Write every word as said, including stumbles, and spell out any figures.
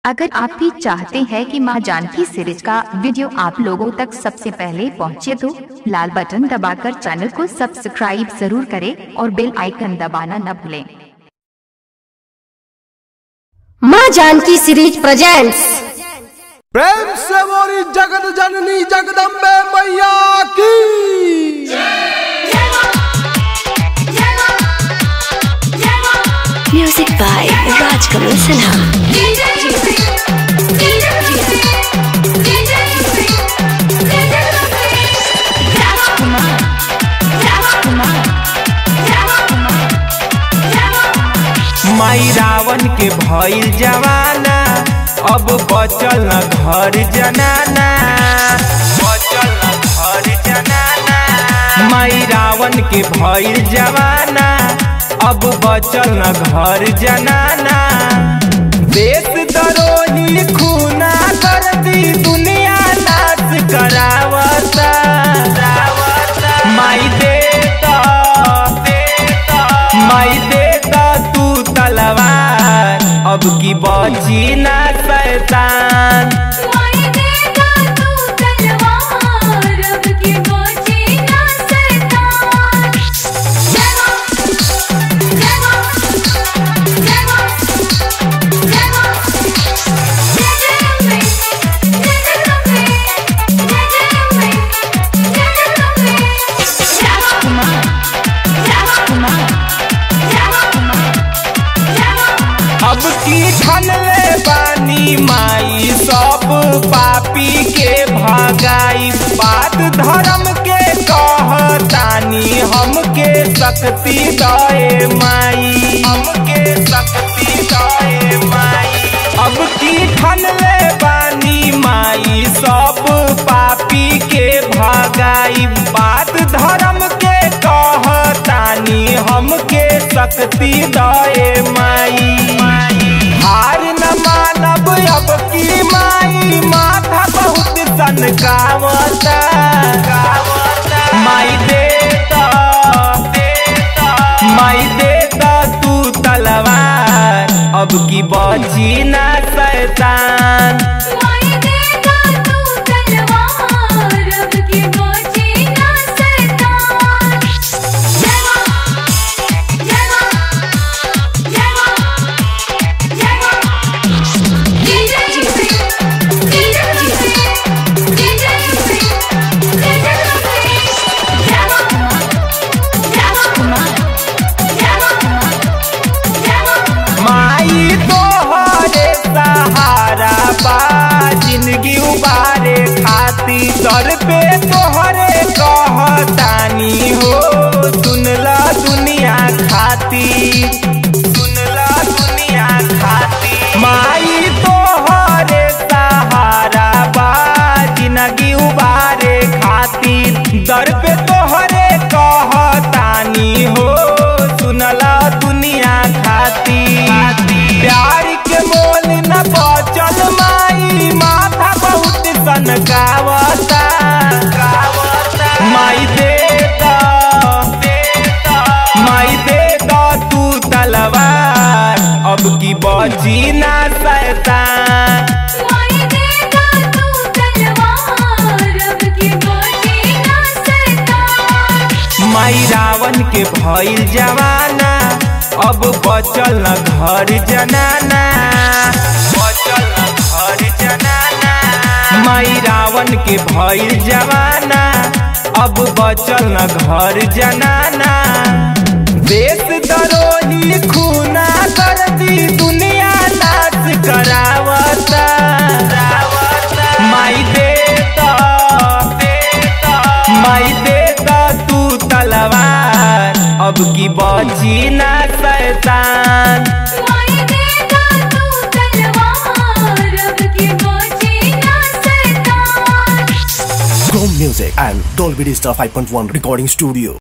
अगर आप भी चाहते हैं कि मां जानकी सीरीज का वीडियो आप लोगों तक सबसे पहले पहुंचे तो लाल बटन दबाकर चैनल को सब्सक्राइब जरूर करें और बेल आइकन दबाना न भूलें। मां जानकी सीरीज प्रेजेंट्स। प्रेम से बोली जगत जननी जगदम्बे मैया की। Music by Rajkamal Sinha. माई रावण के भइल जवाना, अब बचल न घर जनाना, बचल न घर जनाना। माई रावण के भइल जवाना, अब बचल न घर जनाना। देश दरोही खूना कर दी, दुनिया नाश करावता। माई देता देता माई देता तू तलवार, अब की बची ना शैतान। अब की ठनले बानी माई, सब पापी के भगाई। बात धर्म के कहतानी, हमके शक्ति दए माई, हमके शक्ति दए माई। अब की ठनले बानी माई, सब पापी के भगाई। बात धर्म के कहतानी, हमके शक्ति दए माई। हार न मानब अब की माई, माथा बहुत सनकावता। माई देता देता माई देता तू तलवार, अब की बची ना शैतान। जिंदगी उबारे खाती दर पे तोहरे कहतानी हो। सुनला दुनिया खाती, सुनला दुनिया खाती। माई तोहरे सहारा बा, जिंदगी उबारे खाती दर पे तोहरे कहतानी हो। सुनला दुनिया खाती। प्यार के मोल न बचल माई, माथा बहुत सनकावता। माई देता देता माई देता तू तलवार, अब की बची ना शैतान। माई रावण के भइल जवाना, अब बचल न घर जनाना, बचल न घर जनाना। माई रावण के भइल जवाना, अब बचल न घर जनाना। देश दरोही खूना कर दी, दुनिया नाश करावता। माई देता देता माई देता तू तलवार, अब की बची ना शैतान। Chrome Music and Dolby Digital five point one Recording Studio.